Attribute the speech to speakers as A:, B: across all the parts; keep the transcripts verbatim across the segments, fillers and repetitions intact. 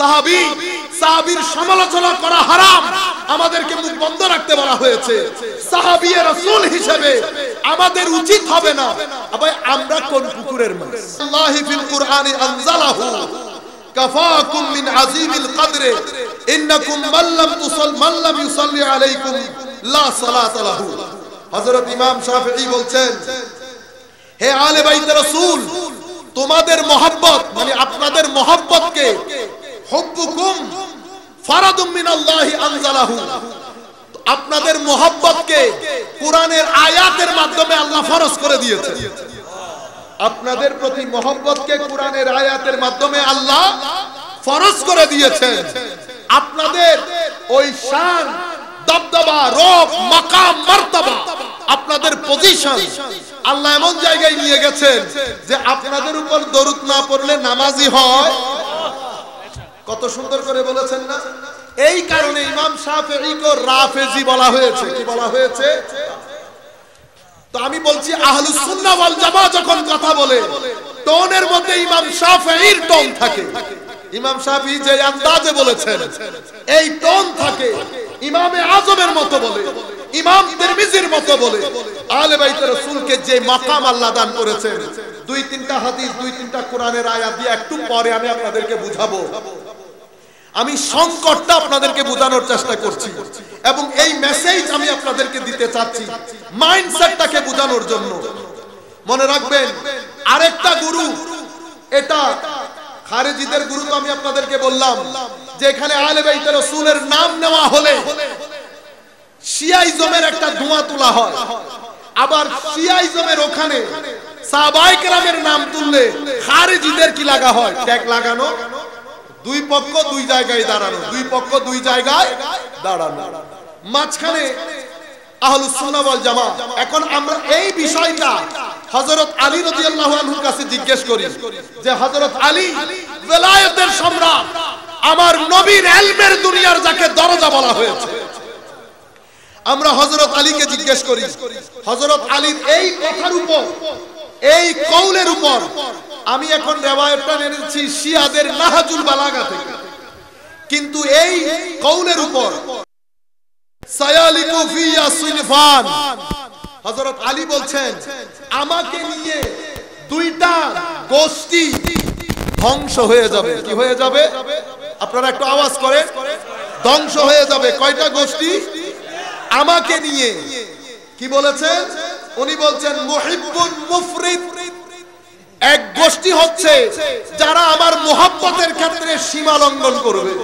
A: সাহাবী সাহাবীর সমালোচনা করা হারাম, আমাদেরকে মুখ বন্ধ রাখতে বলা হয়েছে। সাহাবী রাসূল হিসেবে আমাদের উচিত হবে না আবার আমরা কোন পুকুরের মাছ। আল্লাহি ফিল কুরআনি আনজালাহু কাফাকুম মিন আযীমিল কদরে ইন্নাকুম মান লাম তুসাল মান লাম ইউসাল্লি আলাইকুম লা সালাত লাহু। হযরত ইমাম শাফিঈ বলছেন, হে আলে বাইত রাসূল, তোমাদের মহব্বত মানে আপনাদের মহব্বতকে হুব্বুকুম ফারাদুম মিনাল্লাহি আনজালাহু, আপনাদের মহব্বতকে কোরআনের আয়াতের মাধ্যমে আল্লাহ ফরজ করে দিয়েছেন। আপনাদের প্রতি মহব্বতকে কোরআনের আয়াতের মাধ্যমে আল্লাহ ফরজ করে দিয়েছেন। আপনাদের ওই শান, দবদবা, রূপ, মাকাম, মারতাবা, আপনাদের পজিশন আল্লাহ এমন জায়গায় নিয়ে গেছেন যে আপনাদের উপর দরুদ না পড়লে নামাজি হয়। কত সুন্দর করে বলেছেন না? এই কারণে ইমাম শাফিঈকে রাফেজি বলা হয়েছে। কি বলা হয়েছে? তো আমি বলছি আহলুস সুন্নাহ ওয়াল জামাত যখন কথা বলে টোনের মধ্যে ইমাম শাফিঈর টোন থাকে। ইমাম শাফিঈ যে আন্দাজে বলেছেন এই টোন থাকে। ইমামে আজমের মতো বলে, ইমাম তিরমিজির মতো বলে। আলে বাইতে রাসূলকে যে মাকাম আল্লাহ দান করেছেন, দুই তিনটা হাদিস, দুই তিনটা কোরআনের আয়াত দিয়ে একটু পরে আমি আপনাদেরকে বুঝাবো। আমি সংকটটা আপনাদেরকে বোঝানোর চেষ্টা করছি এবং এই মেসেজ আমি আপনাদেরকে দিতে চাচ্ছি মাইন্ডসেটটাকে বোঝানোর জন্য। মনে রাখবেন আরেকটা গুরু, এটা খারেজিদের গুরু। তো আমি আপনাদেরকে বললাম যে এখানে আলে বাইতে রাসূলের নাম নেওয়া হলে শিয়াইজমের একটা ধোঁয়া তোলা হয়, আবার শিয়াইজমের ওখানে সাহাবায়ে কেরামের নাম তুললে খারেজিদের কি লাগা হয়? ট্যাগ লাগানো। দুই পক্ষ দুই জায়গায় দাঁড়ানো, দুই পক্ষ দুই জায়গায় দাঁড়ানো, মাঝখানে আহলুস সুন্নাহ ওয়াল জামাত। এখন আমরা এই বিষয়টা হযরত আলী রাদিয়াল্লাহু আনহুর কাছে জিজ্ঞেস করি যে হযরত আলী ওয়ালায়াতের সম্রাট, আমার নবীর ইলমের দুনিয়ার যাকে দরজা বলা হয়েছে, আমরা হযরত আলীকে জিজ্ঞেস করি হযরত আলীর এই কথার উপর, এই কওলের উপর। আমি এখন রিওয়ায়াতটা এনেছি শিয়াদের নাহজুল বালাগা থেকে, কিন্তু এই কওলের উপর সায়ালিকু ফিয়া সিনফান, হযরত আলী বলছেন আমাকে নিয়ে দুইটা গোষ্ঠী ধ্বংস হয়ে যাবে। কি হয়ে যাবে? আপনারা একটু আওয়াজ করেন। ধ্বংস হয়ে যাবে। কয়টা গোষ্ঠী? আমাকে নিয়ে। কি বলেছেন উনি? বলছেন মুহিব্বুন মুফরিদ, এক গোষ্ঠী হচ্ছে যারা আমার মুহাব্বতের ক্ষেত্রে সীমা লঙ্ঘন করবে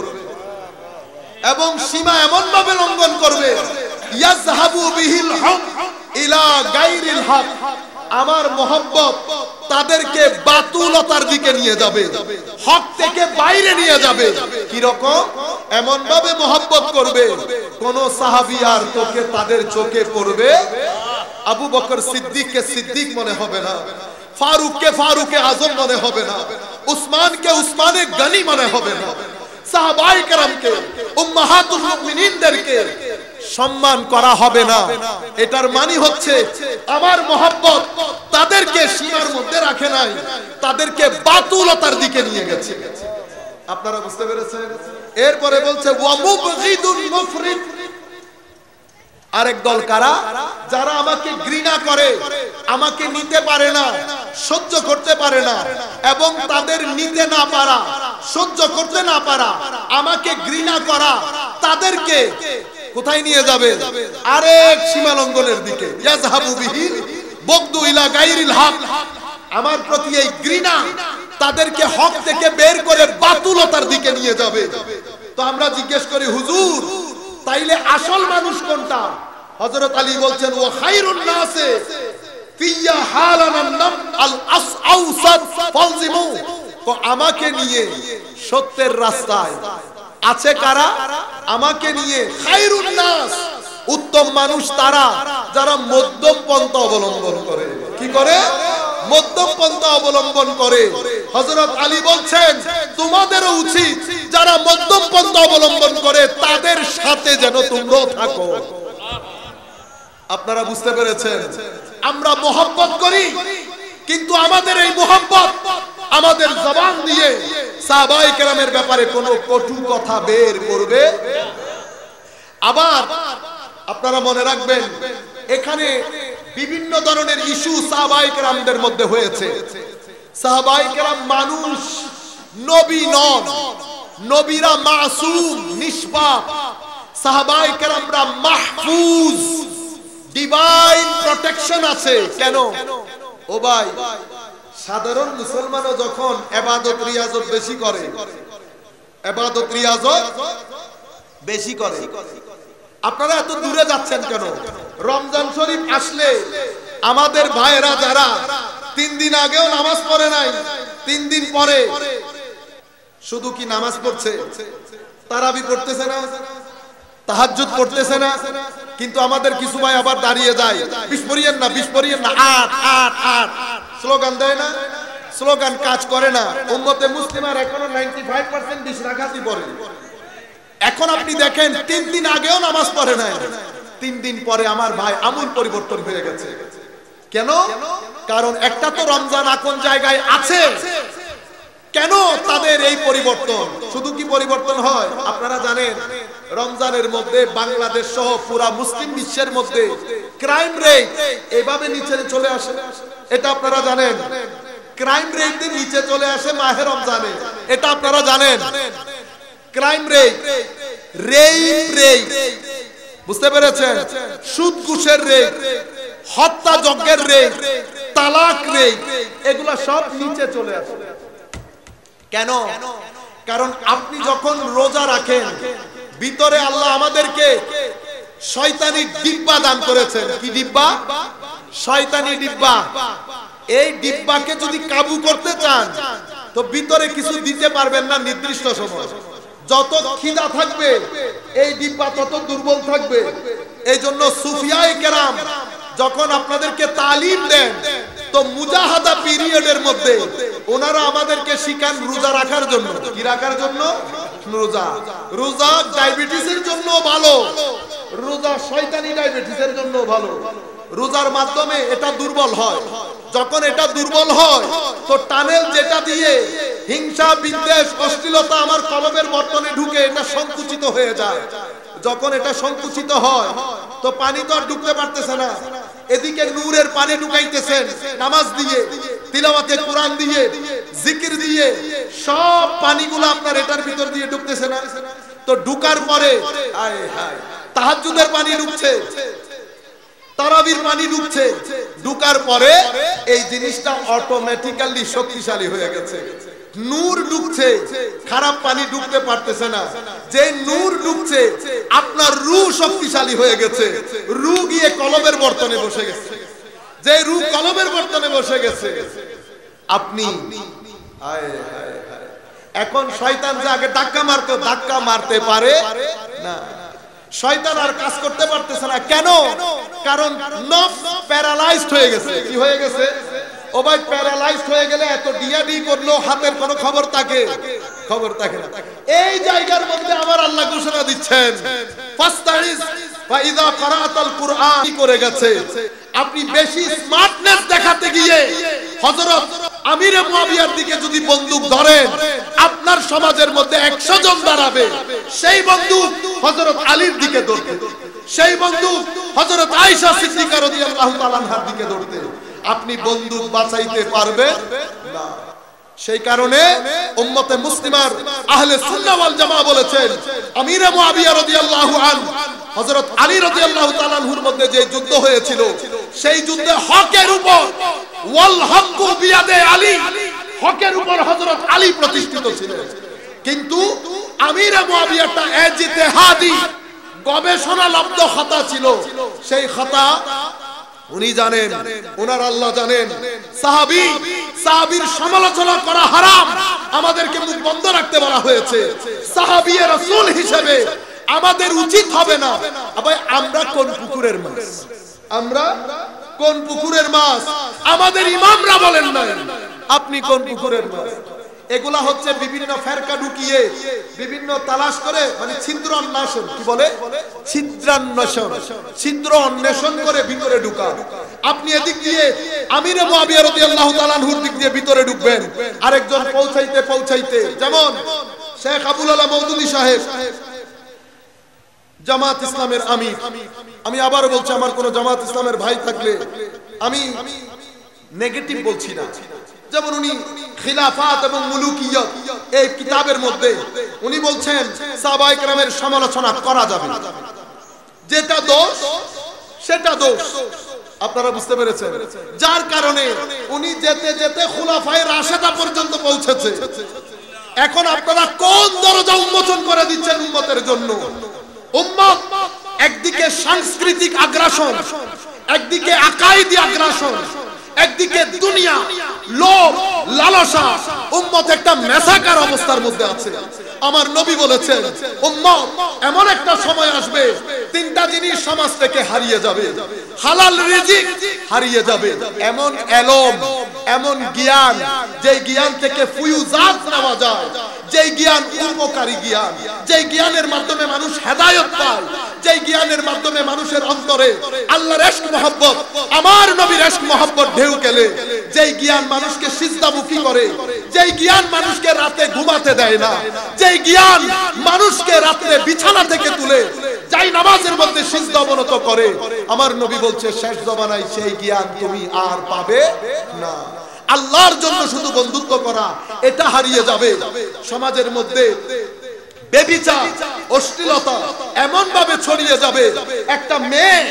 A: এবং সীমা এমন ভাবে লঙ্ঘন করবে ইয়াযহাবু বিহিল হক ইলা গায়রিল হক, আমার মুহাব্বত তাদেরকে বাতুলতার দিকে নিয়ে যাবে, হক থেকে বাইরে নিয়ে যাবে। কি রকম? এমন ভাবে মুহাব্বত করবে কোন সাহাবী আর তোকে তাদের চোখে পড়বে আবু বকর সিদ্দিককে সিদ্দিক মনে হবে না, ফারুককে ফারুকে আজম মনে হবে না, উসমানকে উসমানে গনি মনে হবে না, সাহাবায়ে কেরামকে উম্মাহাতুল মুমিনিনদেরকে সম্মান করা হবে না। এটার মানে হচ্ছে আমার মুহাব্বত তাদেরকে সীমার মধ্যে রাখে নাই, তাদেরকে বাতুলতার দিকে নিয়ে গেছে। আপনারা বুঝতে পেরেছেন? এরপরে বলছে ওয়া মুবগিদুন মুফরিদ, আরেক দল কারা? যারা আমাকে ঘৃণা করে, আমাকে নিতে পারে না, সহ্য করতে পারে না, এবং তাদের নিতে না পারা, সহ্য করতে না পারা, আমাকে ঘৃণা করা, তাদেরকে কোথায় নিয়ে যাবে? আরেক সীমা লঙ্ঘনের দিকে। ইয়াযহাবু বিহিল বগদু ইলা গায়রিল হক, আমার প্রতি এই ঘৃণা তাদেরকে হক থেকে বের করে বাতুলতার দিকে নিয়ে যাবে। তো আমরা জিজ্ঞেস করি হুজুর তাইলে আসল মানুষ কোনটা? হযরত আলী বলছেন ওয়া খায়রুন নাসে ফিয়া হালানান নাম আল আসআউসাদ ফালজিমু, তো আমাকে নিয়ে সত্যের রাস্তায় আছে কারা? আমাকে নিয়ে খায়রুন নাস, উত্তম মানুষ তারা যারা মধ্যম পন্থা অবলম্বন করে। কি করে? মধ্যম পন্থা অবলম্বন করে। হযরত আলী বলছেন তোমাদেরও উচিত যারা মধ্যম পন্থা অবলম্বন করে তাদের সাথে যেন তোমরাও থাকো। আপনারা বুঝতে পেরেছেন? আমরা মহব্বত করি কিন্তু আমাদের এই মোহাম্মত আমাদের জবান দিয়ে সাহাবায়ে কেরামের ব্যাপারে কোনো কটু কথা বের করবে। আবার আপনারা মনে রাখবেন, এখানে বিভিন্ন ধরনের ইস্যু সাহাবায়ে কেরামদের মধ্যে হয়েছে। সাহাবায়ে কেরাম মানুষ, নবী নন। নবীরা মাসুম, নিষ্পাপ। সাহাবায়ে কেরামরা মাহফুজ, ডিভাইন প্রোটেকশন আছে। কেন? ও ভাই, সাধারণ মুসলমানও যখন ইবাদত রিয়াজত বেশি করে, ইবাদত রিয়াজত বেশি করে, আপনারা এত দূরে যাচ্ছেন কেন? রমজান শরীফ আসলে আমাদের ভাইয়েরা যারা তিন দিন আগেও নামাজ পড়ে নাই, তিন দিন পরে শুধু কি নামাজ পড়ছে, তারাবি পড়তেছে না, তাহাজ্জুদ পড়তেছে না, কিন্তু আমাদের কিছু ভাই আবার দাঁড়িয়ে যায়, বিশ পড়িয়েন না, বিশ পড়িয়েন না, আট আট আট স্লোগান দেয় না, স্লোগান কাজ করে না। উম্মতে মুসলিমার এখনো পঁচানব্বই পার্সেন্ট বিশ রাকাতই পড়ে। এখন আপনি দেখেন, তিন দিন আগেও নামাজ পড়ে নাই, তিন দিন পরে আমার ভাই আমূল পরিবর্তন হয়ে গেছে। কেন? কারণ একটা তো রমজান আপন জায়গায় আছে। কেন তাদের এই পরিবর্তন? শুধু কি পরিবর্তন হয়? আপনারা জানেন, রমজানের মধ্যে বাংলাদেশ সহ পুরা মুসলিম বিশ্বের মধ্যে ক্রাইম রেট এভাবে নিচে চলে আসে। এটা আপনারা জানেন, ক্রাইম রেট নিচে চলে আসে মাহে রমজানে। এটা আপনারা জানেন, ক্রাইম রেট, রেপ রেট, বুঝতে পেরেছেন? সুদ ঘুষের রেট, হত্যা যজ্ঞের রেট, তালাক রেট, এগুলা সব নিচে চলে আসে। কেন? কারণ আপনি যখন রোজা রাখেন, ভিতরে আল্লাহ আমাদেরকে শয়তানি ডিব্বা দান করেছেন। কি ডিব্বা? শয়তানি ডিব্বা। এই ডিব্বাকে যদি কাবু করতে চান তো ভিতরে কিছু দিতে পারবেন না নির্দিষ্ট সময়। যত খিদা থাকবে এই ডিব্বা তত দুর্বল থাকবে। এই জন্য সুফিয়ায়ে কেরাম যখন আপনাদেরকে তালিম দেন, তো মুজাহাদা পিরিয়ডের মধ্যে ওনারা আমাদেরকে শিখান রোজা রাখার জন্য। কি রাখার জন্য? রোজা। রোজা ডায়াবেটিসের জন্য ভালো, রোজা শয়তানি ডায়াবেটিসের জন্য ভালো। রোজার মাধ্যমে এটা দুর্বল হয়। যখন এটা দুর্বল হয় তো টানেল যেটা দিয়ে হিংসা, বিদ্বেষ, অশ্লীলতা আমার কলবের বর্তনে ঢুকে এটা সংকুচিত হয়ে যায়। যখন এটা সংকুচিত হয় তো পানি তো আর ঢুকতে পারতেছে না। এদিকে নূরের পানি ঢুকাইতেছেন নামাজ দিয়ে, তিলাওয়াতে কোরআন দিয়ে, জিকির দিয়ে, সব পানিগুলো আপনার এটার ভিতর দিয়ে ঢুকতেছে না। তো ঢুকার পরে আয় হায় তাহাজ্জুদের পানি ঢুকছে, তারাবির পানি ঢুকছে। ঢুকার পরে এই জিনিসটা অটোমেটিক্যালি শক্তিশালী হয়ে গেছে। নূর ঢুকছে, খারাপ পানি ঢুকতে পারতেছে না। যে নূর ঢুকছে আপনার রূহ শক্তিশালী হয়ে গেছে। রূহ গিয়ে কলবের বর্তনে বসে গেছে। যে রূহ কলবের বর্তনে বসে গেছে, আপনি হায় হায় হায়। এখন শয়তান যে আগে ধাক্কা মারতো, ধাক্কা মারতে পারে না। শয়তান আর কাজ করতে পারতেছে না। কেন? কারণ নফস প্যারালাইজড হয়ে গেছে। কি হয়ে গেছে? ও ভাই, প্যারালাইজড হয়ে গেলে এত ডিয়াডি করলো হাতের কোনো খবর থাকে? খবর থাকে না। এই জায়গার মধ্যে আমার আল্লাহ ঘোষণা দিচ্ছেন, ফাস্তাইজ ওয়া ইযা ক্রাআতাল কুরআন করে গেছে। আপনি বেশি স্মার্টনেস দেখাতে গিয়ে হযরত আমিরে মুয়াবিয়ার দিকে যদি বন্দুক ধরেন, আপনার সমাজের মধ্যে একশো জন দাঁড়াবে। সেই বন্দুক হযরত আলীর দিকে ধরতে, সেই বন্দুক হযরত আয়েশা সিদ্দিকা রাদিয়াল্লাহু তাআলা আনহার দিকে ধরতে। আপনি বন্দুক বাঁচাইতে পারবেন না। সেই কারণে উম্মতে মুসলিমার আহলে সুন্নাহ ওয়াল জামাআহ বলেছেন, আমিরে মুয়াবিয়া রাদিয়াল্লাহু আনহু হযরত আলী রাদিয়াল্লাহু তাআলা আনহুর মধ্যে যে যুদ্ধ হয়েছিল, সেই যুদ্ধে হকের উপর ওয়াল হক্কু বিয়াদে আলী, হকের উপর হযরত আলী প্রতিষ্ঠিত ছিলেন। কিন্তু আমিরে মুয়াবিয়াটা ইজতিহাদি গবেষণা লব্ধ খাতা ছিল। সেই খাতা উনি জানেন, ওনার আল্লাহ জানেন। সাহাবী, সাহাবীর সমালোচনা করা হারাম, আমাদেরকে মুখ বন্ধ রাখতে বলা হয়েছে। সাহাবী রাসূল হিসেবে আমাদের উচিত হবে না। আবার আমরা কোন পুকুরের মাছ? আমরা কোন পুকুরের মাছ? আমাদের ইমামরা বলেন না আপনি কোন পুকুরের মাছ। এগুলা হচ্ছে বিভিন্ন ফেরকা ঢুকিয়ে বিভিন্ন তালাশ করে মানে ছিদ্র অন্বেষণ কি বলে ছিদ্রান্বেষণ ছিদ্র অন্বেষণ করে ভিতরে ঢুকা। আপনি এদিক দিয়ে আমিরে মুআবিয়া রাদিয়াল্লাহু তাআলা আনহুর দিক দিয়ে ভিতরে ঢুকবেন, আরেকজন পৌঁছাইতে পৌঁছাইতে, যেমন শেখ আবুল আলা মওদুদী সাহেব জামাত ইসলামের আমির। আমি আবার বলছি, আমার কোন জামাত ইসলামের ভাই থাকলে আমি নেগেটিভ বলছি না, যেমন উনি খিলাফাত এবং মুলুকিয়ত এই কিতাবের মধ্যে উনি বলছেন সাহাবায়ে কেরামের সমালোচনা করা যাবে, যেটা দোষ সেটা দোষ। আপনারা বুঝতে পেরেছেন? যার কারণে উনি যেতে যেতে খুলাফায়ে রাশেদা পর্যন্ত পৌঁছেছে। এখন আপনারা কোন দরজা উন্মোচন করে দিচ্ছেন উম্মতের জন্য? উম্মত একদিকে সাংস্কৃতিক আগ্রাসন, একদিকে আকাইদি আগ্রাসন, একদিকে দুনিয়া, লোভ, লালসা, উম্মত একটা মেসাকার অবস্থার মধ্যে আছে। আমার নবী বলেছেন উম্মত এমন একটা সময় আসবে তিনটা জিনিস সমাজ থেকে হারিয়ে যাবে, হালাল রিজিক হারিয়ে যাবে, এমন এলম, এমন জ্ঞান যে জ্ঞান থেকে ফুয়ুজাত নেওয়া যায়, যে জ্ঞান উপকারী জ্ঞান, যে জ্ঞানের মাধ্যমে মানুষ হেদায়েত পায়, যে জ্ঞানের মাধ্যমে মানুষের অন্তরে আল্লাহর ইশক মহব্বত, আমার নবীর ইশক মহব্বত ঢেউ খেলে, যে জ্ঞান মানুষকে সিজদামুখী করে, যে জ্ঞান মানুষকে রাতে ঘুমাতে দেয় না, যে জ্ঞান মানুষকে রাতে বিছানা থেকে তুলে যাই নামাজের মধ্যে সিজদা অবনত করে, আমার নবী বলছে শেষ জমানায় সেই জ্ঞান তুমি আর পাবে না। আল্লাহর জন্য শুধু বন্ধুত্ব করা এটা হারিয়ে যাবে। সমাজের মধ্যে বেবিচার, অশ্লীলতা এমন ভাবে ছড়িয়ে যাবে, একটা মেয়ে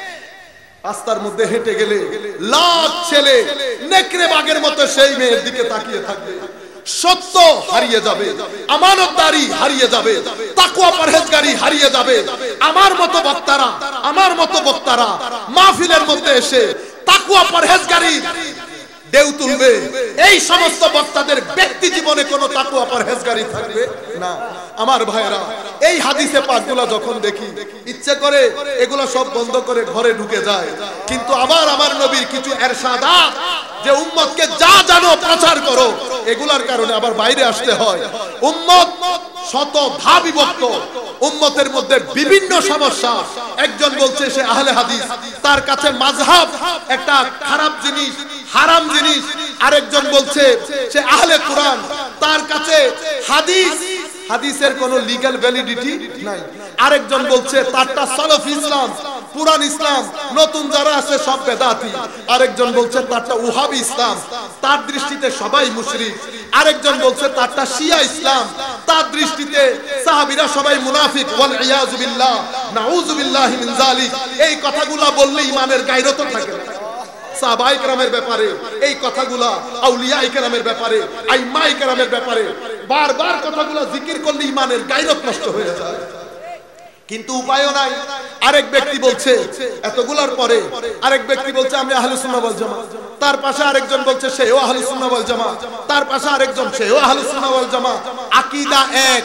A: রাস্তার মধ্যে হেঁটে গেলে লাখ ছেলে নেকড়ে বাঘের মতো সেই মেয়ের দিকে তাকিয়ে থাকবে। সত্য হারিয়ে যাবে, আমানতদারি হারিয়ে যাবে, তাকওয়া পরহেজগারি হারিয়ে যাবে। আমার মতো বক্তারা আমার মতো বক্তারা মাহফিলের মধ্যে এসে তাকওয়া পরহেজগারি ঢেউ তুলবে, এই সমস্ত বক্তাদের ব্যক্তি জীবনে কোনো তাকওয়া পরহেজগারি থাকবে না। আমার ভাইরা, এই হাদিসে পাকগুলো যখন দেখি ইচ্ছে করে এগুলো সব বন্ধ করে ঘরে ঢুকে যায়, কিন্তু আবার আমার নবীর কিছু ইরশাদাত যে উম্মতকে যা জানো প্রচার করো, এগুলার কারণে আবার বাইরে আসতে হয়। উম্মত শত ভাবিভক্ত, উম্মতের মধ্যে বিভিন্ন সমস্যা। একজন বলছে সে আহলে হাদিস, তার কাছে মাযহাব একটা খারাপ জিনিস, হারাম জিনিস। আরেকজন বলছে সে আহলে কোরআন, তার কাছে হাদিস হাদিসের কোনো লিগ্যাল ভ্যালিডিটি নাই। আরেকজন বলছে তারটা সালাফি ইসলাম, পুরান ইসলাম, নতুন যারা আছে সব বেদাতি। আরেকজন বলছে তারটা ওহাবি ইসলাম, তার দৃষ্টিতে সবাই মুশরিক। আরেকজন বলছে তারটা শিয়া ইসলাম, তার দৃষ্টিতে সাহাবীরা সবাই মুনাফিক। ওয়াল ইয়াযু বিল্লাহ, নাউযু বিল্লাহি মিন যালিক। এই কথাগুলো বললে ইমানের গায়রত থাকে না। সাহাবায়ে কেরামের ব্যাপারে এই কথাগুলা, আউলিয়ায়ে কেরামের ব্যাপারে, আইম্মায়ে কেরামের ব্যাপারে বারবার কথাগুলো জিকির করলে ইমানের গায়রত নষ্ট হয়ে যায়, কিন্তু উপায়ও নাই। আরেক ব্যক্তি বলছে এতগুলোর পরে আরেক ব্যক্তি বলছে আমি আহলুস সুন্নাহ ওয়াল জামাত, তার পাশে আরেকজন বলছে সেও আহলুস সুন্নাহ ওয়াল জামাত, তার পাশে আরেকজন সেও আহলুস সুন্নাহ ওয়াল জামাত। আকীদা এক,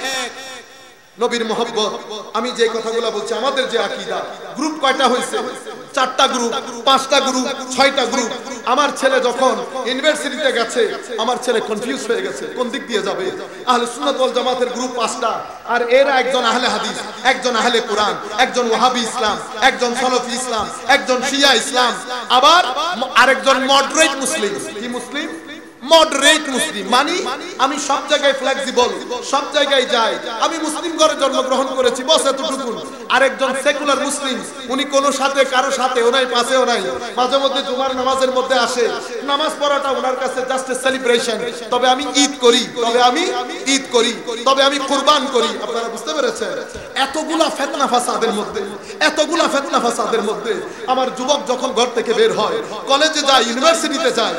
A: নবীর মহব্বত। আমি যে কথাগুলো বলছি, আমাদের যে আকীদা, গ্রুপ কয়টা হয়েছে? চারটা গ্রুপ, পাঁচটা গ্রুপ, ছয়টা গ্রুপ। আমার ছেলে যখন ইউনিভার্সিটিতে গেছে, আমার ছেলে কনফিউজ হয়ে গেছে কোন দিক দিয়ে যাবে। আহলে সুন্নাত ওয়াল জামাতের গ্রুপ পাঁচটা, আর এরা একজন আহলে হাদিস, একজন আহলে কোরআন, একজন ওয়াহাবি ইসলাম, একজন সালাফি ইসলাম, একজন শিয়া ইসলাম, আবার আরেকজন মডারেট মুসলিম। কি মুসলিম? Moderate Muslim. মানে আমি সব জায়গায় ফ্লেক্সিবল, সব জায়গায় যাই, আমি মুসলিম ঘরে জন্মগ্রহণ করেছি, বস এতটুকু। আরেকজন সেকুলার মুসলিম, উনি কোনো সাথে কারো সাথেও নাই, পাশেও নাই, মাঝে মধ্যে জুমার নামাজের মধ্যে আসে, নামাজ পড়াটা ওনার কাছে জাস্ট এ সেলিব্রেশন। তবে আমি ঈদ করি, তবে আমি ঈদ করি, তবে আমি কুরবান করি। আপনারা বুঝতে পেরেছেন? এতগুলা ফিতনা ফাসাদের মধ্যে, এতগুলা ফিতনা ফাসাদের মধ্যে আমার যুবক যখন ঘর থেকে বের হয়, কলেজে যায়, ইউনিভার্সিটিতে যায়,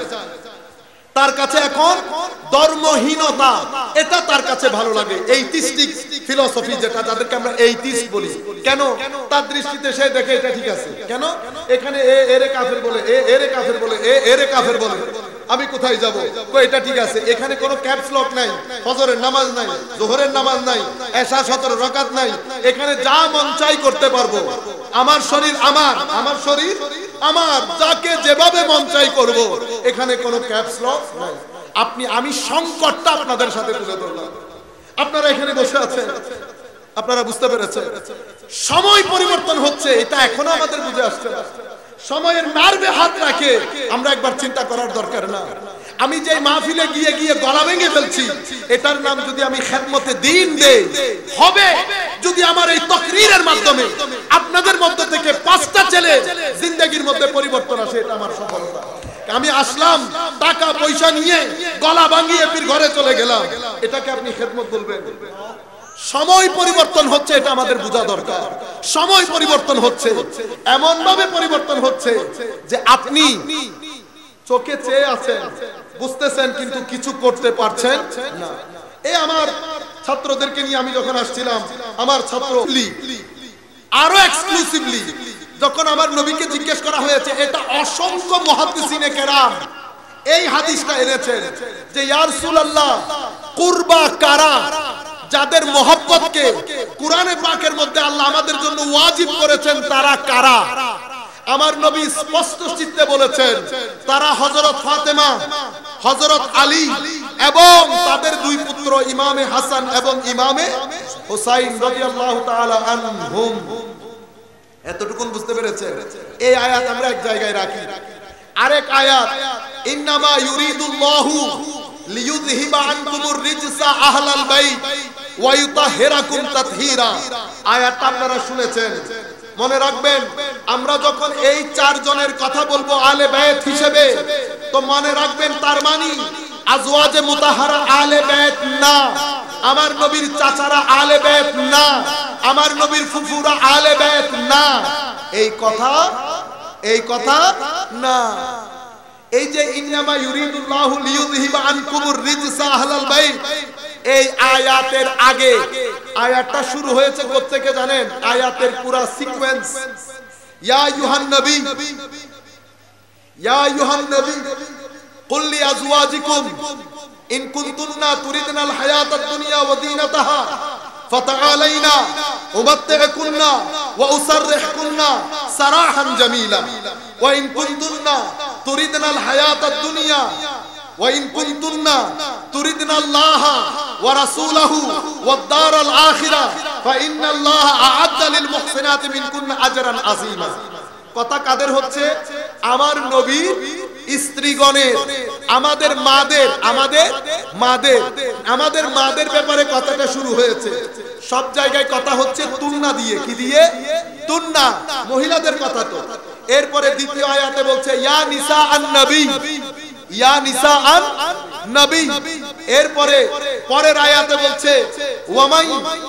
A: তার কাছে এখন ধর্মহীনতা এটা তার কাছে ভালো লাগে। এইথিস্টিক ফিলোসফি, যেটা যাদেরকে আমরা এইথিস্ট বলি। কেন? তার দৃষ্টিতে সে দেখে এটা ঠিক আছে। কেন? এখানে এ এরে কাফের বলে, এ এরে কাফের বলে, এ এরে কাফের বলে, আমি কোথায় যাব? কই এটা ঠিক আছে। এখানে কোনো ক্যাপস লক নাই, ফজরের নামাজ নাই, যোহরের নামাজ নাই, এশা সতেরো রাকাত নাই, এখানে যা মন চাই করতে পারবো। আমার শরীর আমার, আমার শরীর আমার, যাকে যেভাবে মন চাই করব। এখানে কোনো ক্যাপস লক নাই। আপনি আমি সংকটটা আপনাদের সাথে তুলে ধরলাম। আপনারা এখানে বসে আছেন, আপনারা বুঝতে পেরেছেন সময় পরিবর্তন হচ্ছে, এটা এখনো আমাদের বুঝে আসছে না। সময়ের নার্ভে হাত রাখে আমরা একবার চিন্তা করার দরকার না। আমি যে মাহফিলে গিয়ে গিয়ে গলা ভেঙে ফেলছি, এটার নাম যদি আমি খেদমতে দ্বীন দেই হবে যদি আমার এই তাকরীরের মাধ্যমে আপনাদের মধ্য থেকে পাঁচটা ছেলে জিন্দেগির মধ্যে পরিবর্তন আসে, এটা আমার সফলতা। আমি আসলাম টাকা পয়সা নিয়ে গলা ভাঙিয়ে ফির ঘরে চলে গেলাম, এটাকে আপনি খেদমত বলবেন? সময় পরিবর্তন হচ্ছে, এটা আমাদের বোঝা দরকার। সময় পরিবর্তন হচ্ছে, এমন ভাবে পরিবর্তন হচ্ছে যে আপনি চোখে চেয়ে আছেন, বুঝতেছেন, কিন্তু কিছু করতে পারছেন না। এই আমার ছাত্রদেরকে নিয়ে আমি যখন আসছিলাম, আমার ছাত্র আরো এক্সক্লুসিভলি যখন আমার নবীকে জিজ্ঞেস করা হয়েছে, এটা অসংখ্য মুহাদ্দিসিনে কেরাম এই হাদিসটা এনেছেন যে ইয়া রাসূলুল্লাহ কুরবা কারা, যাদের মহব্বতকে কুরআনে পাকের মধ্যে আল্লাহ আমাদের জন্য ওয়াজিব করেছেন, তারা কারা? আমার নবী স্পষ্ট চিত্তে বলেছেন তারা হযরত ফাতেমা, হযরত আলী এবং তাদের দুই পুত্র ইমামে হাসান এবং ইমামে হুসাইন রাদিয়াল্লাহু তাআলা আনহুম। এতটুকুন বুঝতে পেরেছেন? এই আয়াত আমরা এক জায়গায় রাখি। আরেক আয়াত ইন্নামা ইউরিদুল্লাহু লিইউযহিবা আনকুমুর রিজসা আহলাল বাইত ওয়া ইউতাহহিরাকুম তাতহীরা। আয়াতটা আপনারা শুনেছেন, মনে রাখবেন। আমরা যখন এই চার জনের কথা বলবো আলে বাইত হিসেবে, তো মনে রাখবেন তার মানে আজওয়াজে মুতাহহারা আলে বাইত না, আমার নবীর চাচারা আলে বাইত না, আমার নবীর ফুফুরা আলে বাইত না, এই কথা এই কথা না। এই যে ইন্নামা ইউরিদুল্লাহু লিইউযহিবা আনকুমুর রিজসা আহলাল বাইত, এই আয়াতের আগে আয়াতটা শুরু হয়েছে কোথা থেকে জানেন? আয়াতের পুরো সিকোয়েন্স ইয়া আইয়ুহান নবী ইয়া আইয়ুহান নবী কুল লি আজওয়াজিকুম ইন কুনতুন্না তুরিদনাল হায়াতাদ দুনিয়া ওয়া দীনাতাহা ফাতাআলাইনা উমাত্তি'কুন্না ওয়া উসাররিহকুন্না সারাহান জামিলা ওয়া ইন কুনতুন্না তুরিদনাল হায়াতাদ দুনিয়া ওয়া ইন কুনতুন্না তুরিদনাল্লাহা ওয়া রাসূলাহু ওয়াদ দারাল আখিরা ফা ইন্নাল্লাহা আ'আদ্দা লিল মুহসিনাতি মিনকুন্না আজরান আযীমা। কথা কাদের হচ্ছে? আমার নবীর স্ত্রীগণের, আমাদের মাদের, আমাদের মাদের আমাদের মাদের ব্যাপারে কথাটা শুরু হয়েছে। সব জায়গায় কথা হচ্ছে তুন্না দিয়ে, কি দিয়ে? তুন্না, মহিলাদের কথা। তো এরপরে দ্বিতীয় আয়াতে বলছে ইয়া নিসা আন নবী, ইয়া নিসা আন নবী। এরপরে পরের আয়াতে বলছে ওয়ামাই,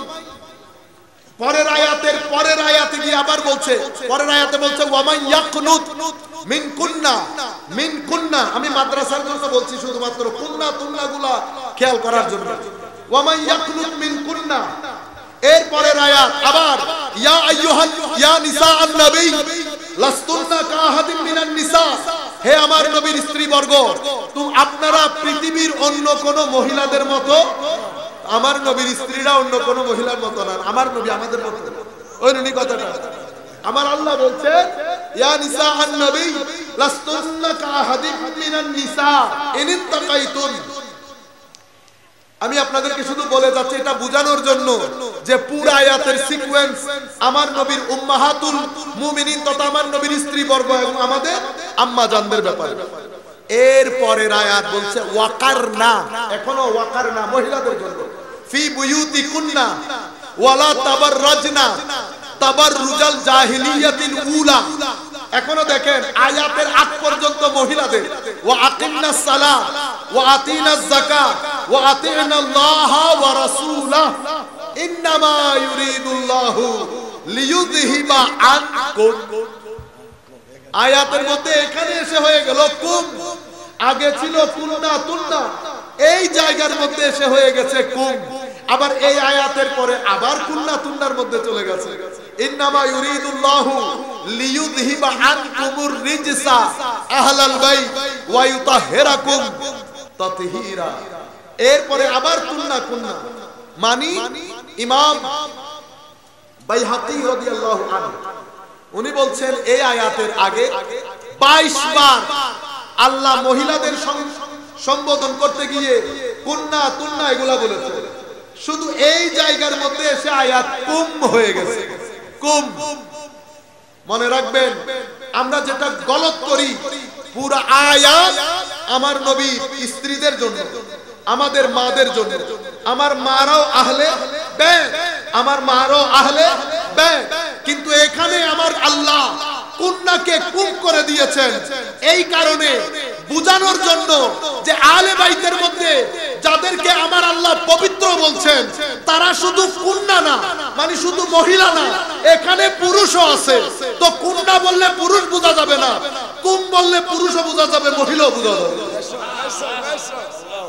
A: পরের আয়াতের পরের আয়াতে গিয়ে আবার বলছে, পরের আয়াতে বলছে ওয়ামাই ইয়াকনুত মিন কুন্না, মিন কুন্না। আমি মাদ্রাসার জন্য বলছি শুধুমাত্র, কুন্না তুন্নাগুলা খেয়াল করার জন্য। ওয়ামাই ইয়াকনুত মিন কুন্না। এর পরের আয়াত আবার ইয়া আইয়ুহান ইয়া নিসা আন নবী লাস্তুন্না কাহাদিম মিনান নিসা, হে আমার নবীর স্ত্রীবর্গ, তুমি আপনারা পৃথিবীর অন্য কোন মহিলাদের মতো, আমার নবীর স্ত্রীরা অন্য কোন মহিলার মতো না, আমার নবী আমাদের মতো। ওই নুনি কথাটা আমার আল্লাহ বলছে ইয়া নিসা আন নবী লাস্তুন্না কাহাদিম মিনান নিসা ইন ইত্তাকাইতুন। আমি আপনাদেরকে শুধু বলে যাচ্ছি এটা বোঝানোর জন্য যে পুরো আয়াতের সিকোয়েন্স আমার নবীর উম্মাহাতুল মুমিনিন তথা আমার নবীর স্ত্রীবর্গ এবং আমাদের আম্মা জানদের ব্যাপারে। এর পরের আয়াত বলছে ওয়াকারনা, এখনো ওয়াকারনা মহিলাদের জন্য, ফি বুয়ুতিকুন্না ওয়ালা তাবাররাজনা তাবাররুজাল জাহিলিয়াতিল উলা। এখনো দেখেন আয়াতের আগ পর্যন্ত মহিলাদের ওয়া আকিমনাস সালাহ ওয়া আতিনাজ যাকাত ওয়া আতিনাল্লাহা ওয়া রাসূলাহ ইন্নামা ইউরিদুল্লাহু লিইউযহিবা আনকুম। আয়াতের মধ্যে এখানে এসে হয়ে গেল কুম, আগে ছিল কুন্না তুন্না, এই জায়গার মধ্যে এসে হয়ে গেছে কুম। আবার এই আয়াতের পরে আবার কুন্না তুন্নার মধ্যে চলে গেছে ইন্নামা ইউরিদুল্লাহু লিইউযহিবা আনকুমুর রিজসা আহলাল বাইত ওয়া ইউতাহহিরাকুম তাতহীরা। এরপরে আবার কুন্না কুন্না মানে ইমাম বাইহাকী রাদিয়াল্লাহু আনহু উনি বলছেন এই আয়াতের আগে বাইশ বার আল্লাহ মহিলাদের সম্বোধন করতে গিয়ে কুন্না তুন্না এগুলা বলেছে। শুধু এই জায়গার মধ্যে এসে আয়াত কুম হয়ে গেছে। কুম মনে রাখবেন, আমরা যেটা গলত করি, পুরা আয়াত আমার নবী স্ত্রীদের জন্য, আমাদের মাদের জন্য। আমার মারাও আহলে বেত, আমার মারাও আহলে বেত, কিন্তু এখানে আমার আল্লাহ কুন্নাকে কুম করে দিয়েছেন এই কারণে বুঝানোর জন্য যে আহলে বাইতের মধ্যে যাদেরকে আমার আল্লাহ পবিত্র বলছেন তারা শুধু কুন্না না, মানে শুধু মহিলা না, এখানে পুরুষও আছে। তো কুন্না বললে পুরুষ বোঝা যাবে না, কুম বললে পুরুষও বোঝা যাবে, মহিলাও বোঝা যাবে।